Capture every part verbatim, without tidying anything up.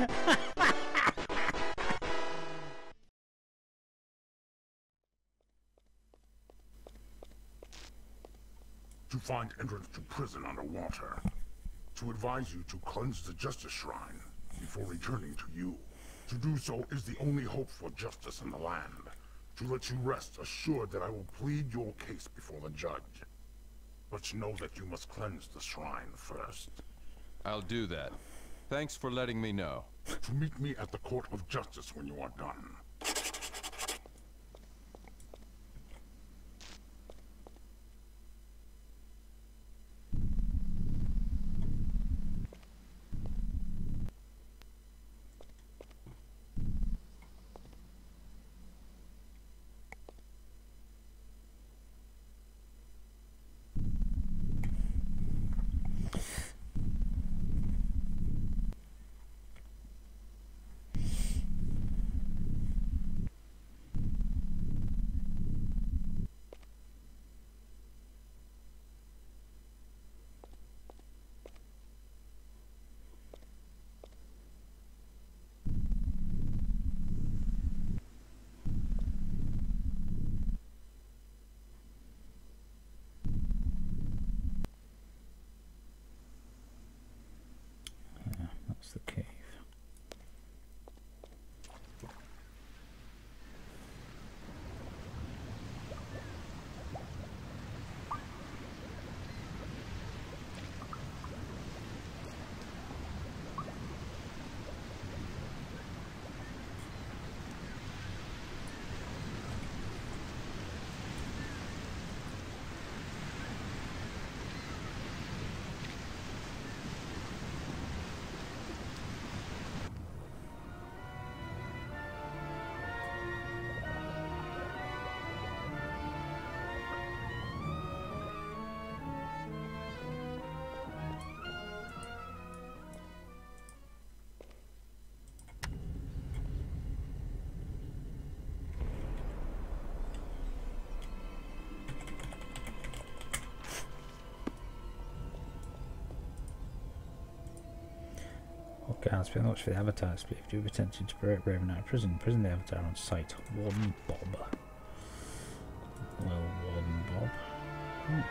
To find entrance to prison underwater. To advise you to cleanse the Justice Shrine before returning to you. To do so is the only hope for justice in the land. To let you rest assured that I will plead your case before the judge. But know that you must cleanse the shrine first. I'll do that. Thanks for letting me know. To meet me at the Court of Justice when you are done. That's the cave. Guards, pay much for the avatar split. If you have attention to create Raven out of prison, prison the avatar on site. Warden Bob. Well, Warden Bob. Hmm.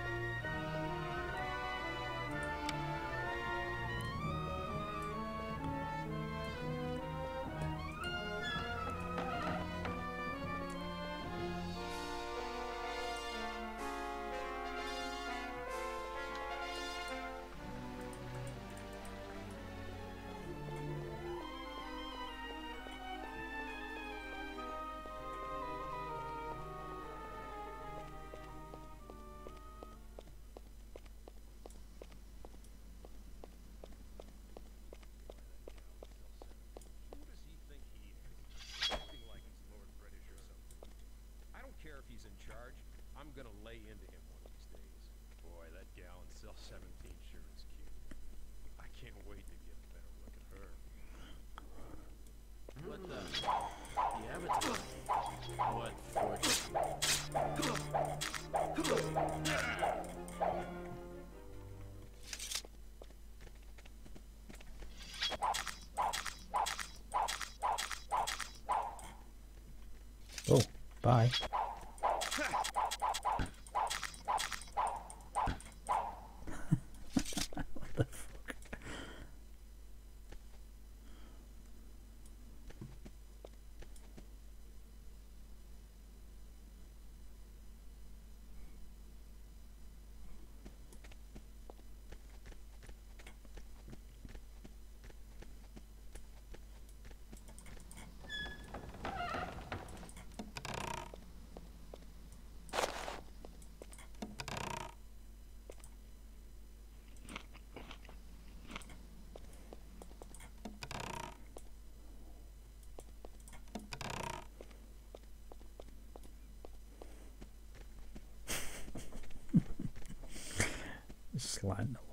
I'm gonna lay into him one of these days. Boy, that gal in cell seventeen sure is cute. I can't wait to get a better look at her. What the? The avatar? What for? Oh, bye. Sliding along.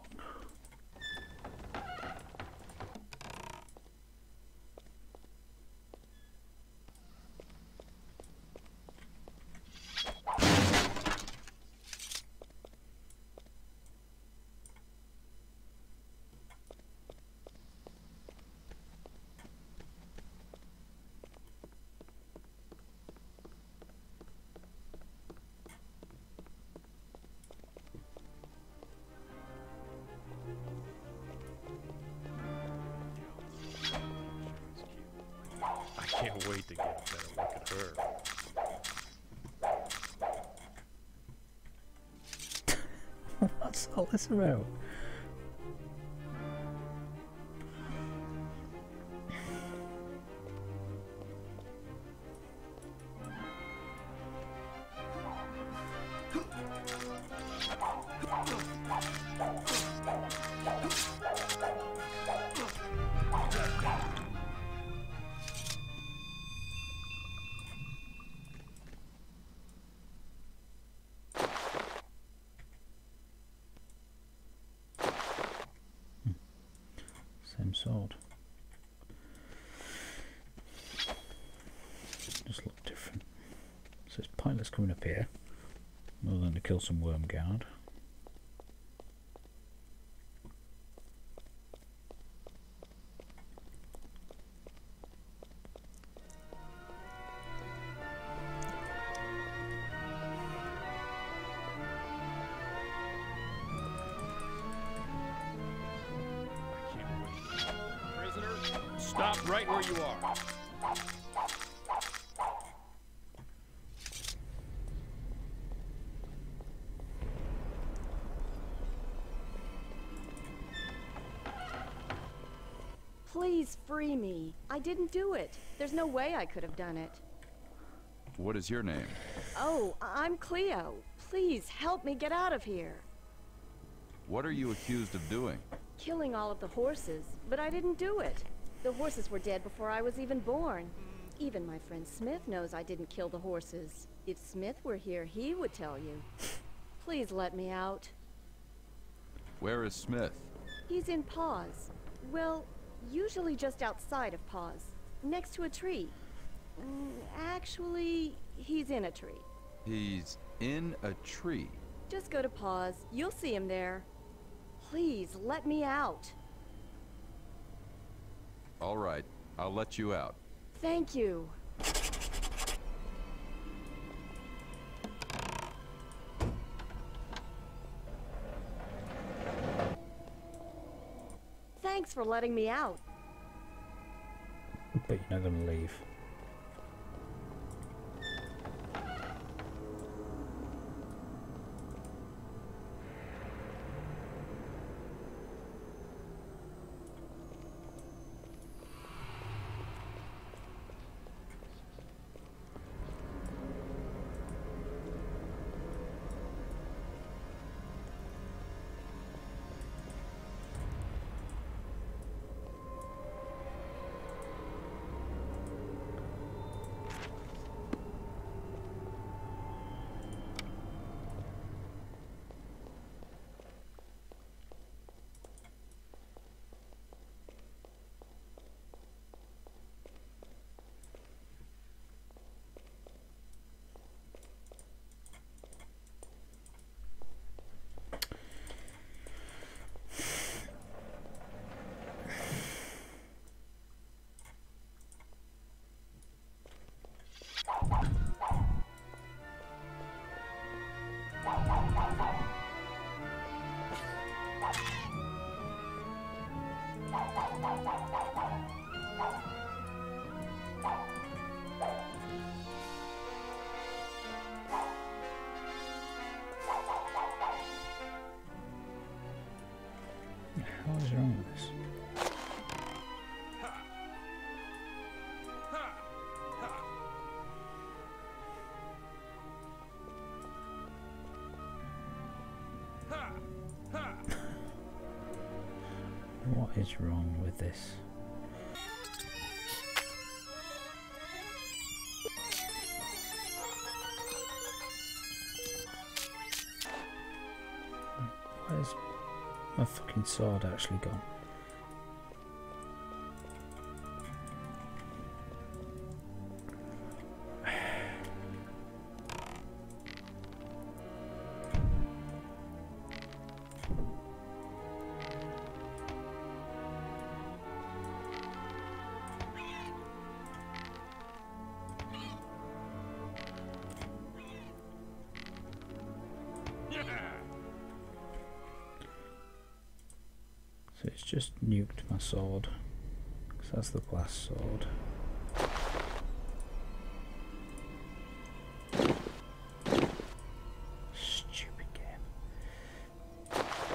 What's all this about? Same sword. Just look different. So it's pointless coming up here, other than to kill some worm guard. Stop right where you are. Please free me. I didn't do it. There's no way I could have done it. What is your name? Oh, I'm Cleo. Please help me get out of here. What are you accused of doing? Killing all of the horses, but I didn't do it. The horses were dead before I was even born. Even my friend Smith knows I didn't kill the horses. If Smith were here, he would tell you. Please let me out. Where is Smith? He's in Paws. Well, usually just outside of Paws, next to a tree. Mm, actually, he's in a tree. He's in a tree. Just go to Paws. You'll see him there. Please, let me out. All right, I'll let you out. Thank you. Thanks for letting me out. But you're not going to leave. What is wrong with this? What is wrong with this? Where's my fucking sword actually gone? So it's just nuked my sword, because that's the glass sword. Stupid game.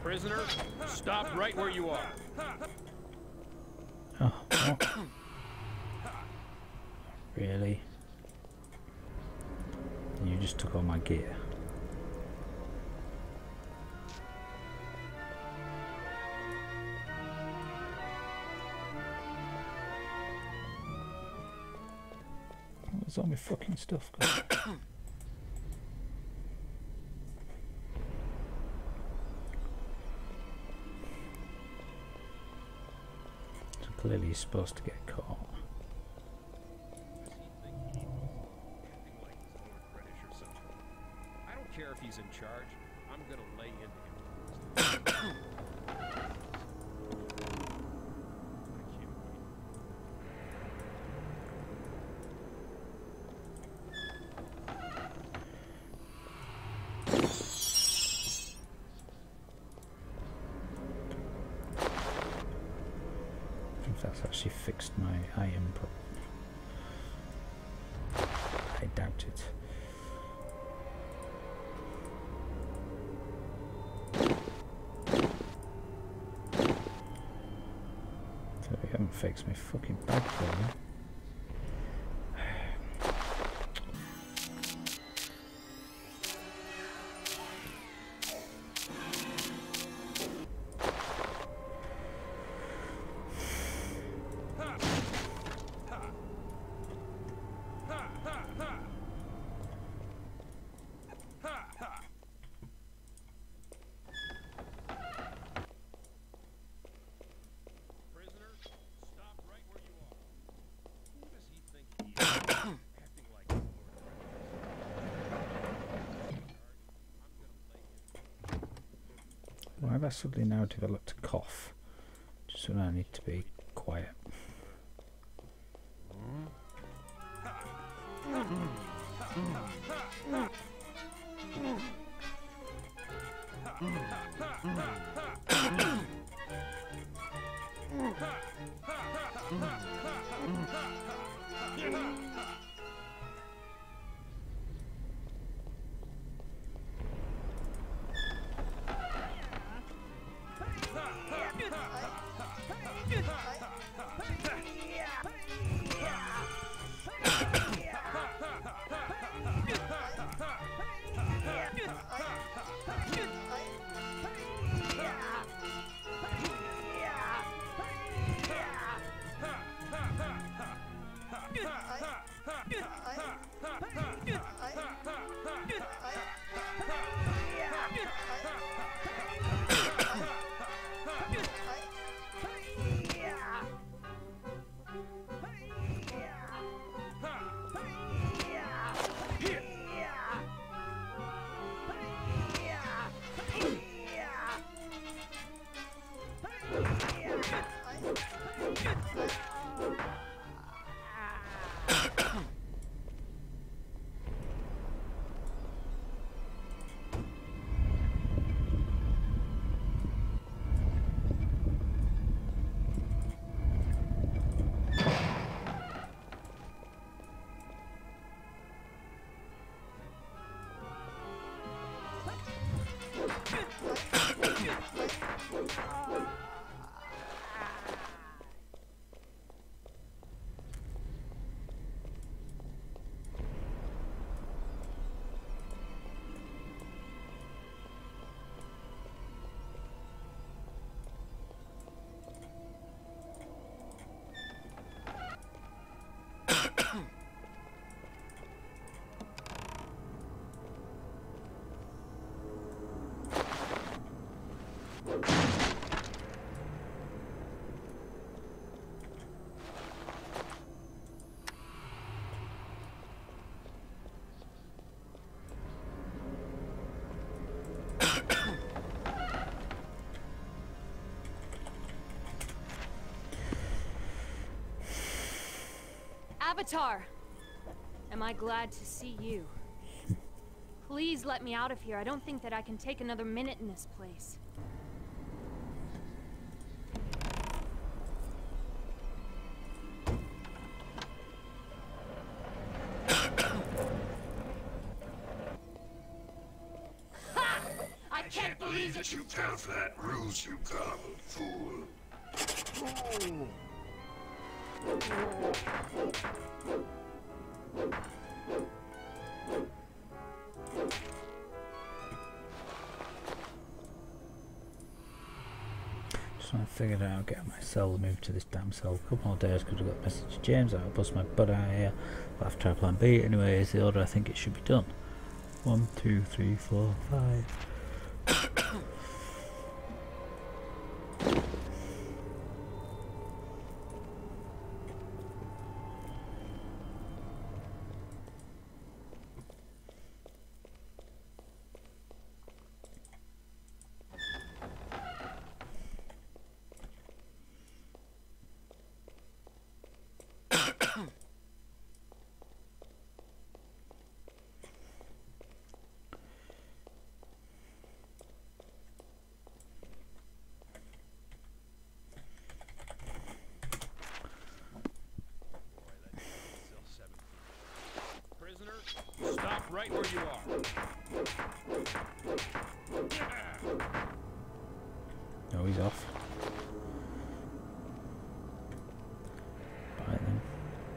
Prisoner, stop right where you are. Oh, what? Really? You just took all my gear. Where's all my fucking stuff gone? So clearly he's supposed to get caught. I don't care if he's in charge. I'm gonna lay into him. If that's actually fixed my iron problem. I doubt it. So we haven't fixed my fucking bag problem. Why have I suddenly now developed a cough? Just when I need to be quiet. Avatar! Am I glad to see you? Please let me out of here. I don't think that I can take another minute in this place. Ha! I can't believe me that you fell for that ruse, you gullible fool. Just want to figure it out, get my cell moved to this damn cell. A couple more days because I got a message to James, I'll bust my butt out here. I'll have to try plan B. Anyway, is the order I think it should be done. One, two, three, four, five. Stop right where you are. No, he's off. Right then.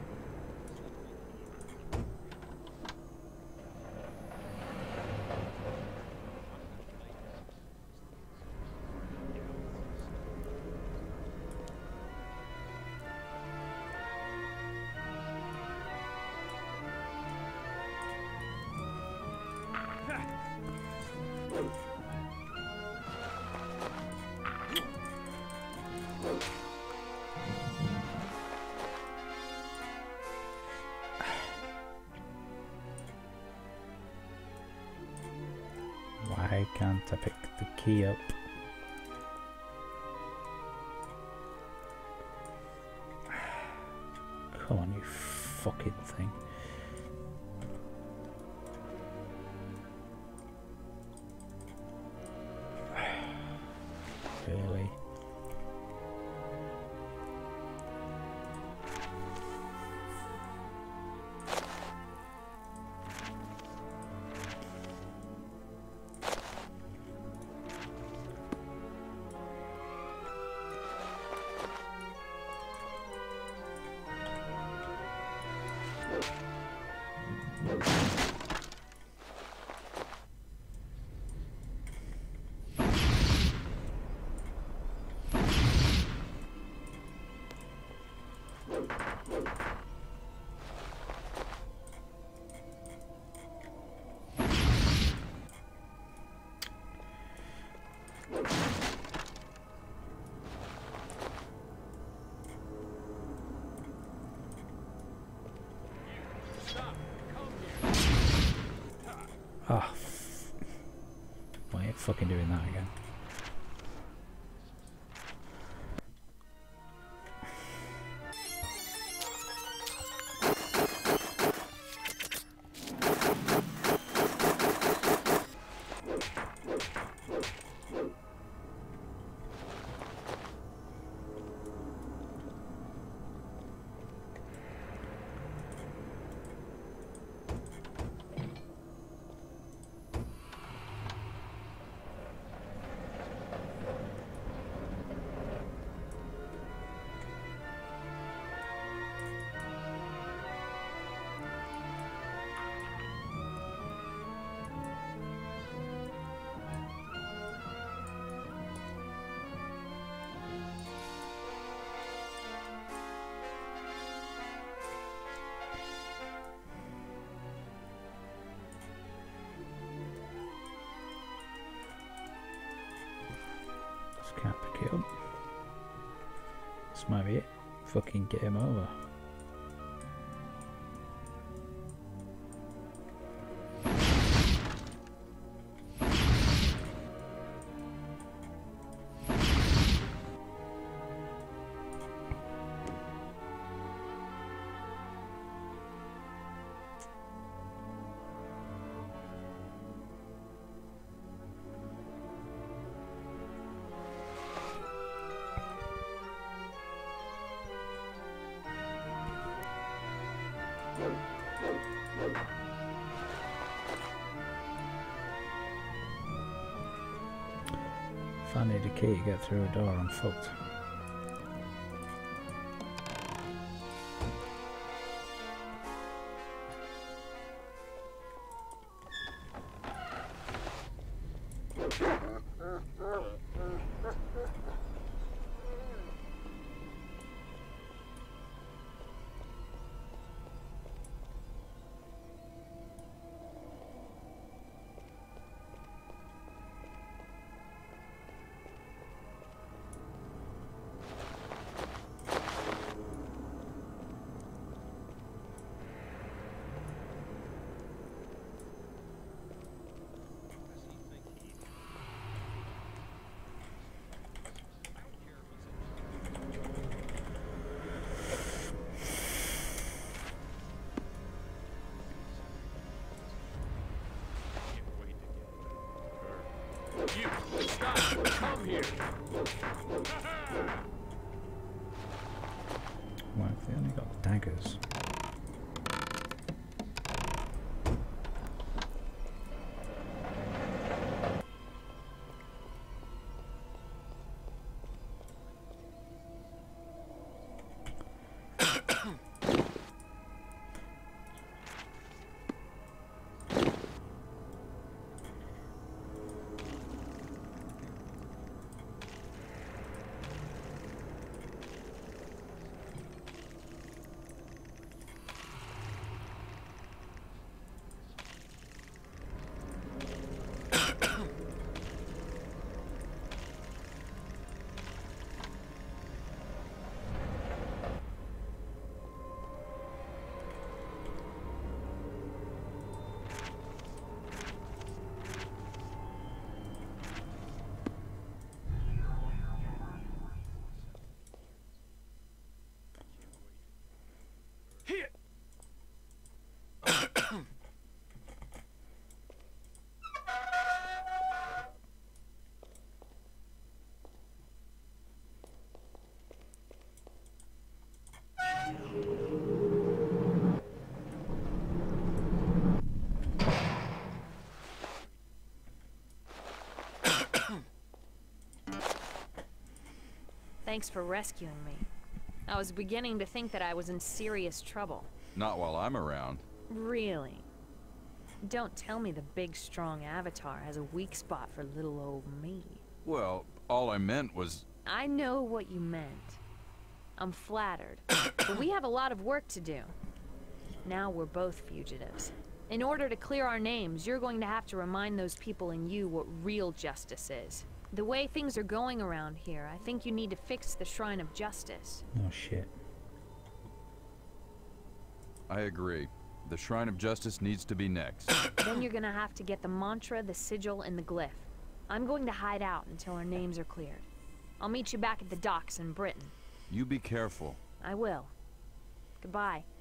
Why can't I pick the key up? Come on, you fucking thing. Really? Ah, oh, why are you fucking doing that again? Can't pick it up. This might be it. Fucking game over. If I need a key to get through a door, I'm fucked. You, stop! Come here! Well, if they only got daggers. Thanks for rescuing me. I was beginning to think that I was in serious trouble. Not while I'm around. Really? Don't tell me the big, strong Avatar has a weak spot for little old me. Well, all I meant was... I know what you meant. I'm flattered. But we have a lot of work to do. Now we're both fugitives. In order to clear our names, you're going to have to remind those people in you what real justice is. The way things are going around here, I think you need to fix the Shrine of Justice. Oh shit. I agree. The Shrine of Justice needs to be next. Then you're gonna have to get the mantra, the sigil, and the glyph. I'm going to hide out until our names are cleared. I'll meet you back at the docks in Britain. You be careful. I will. Goodbye.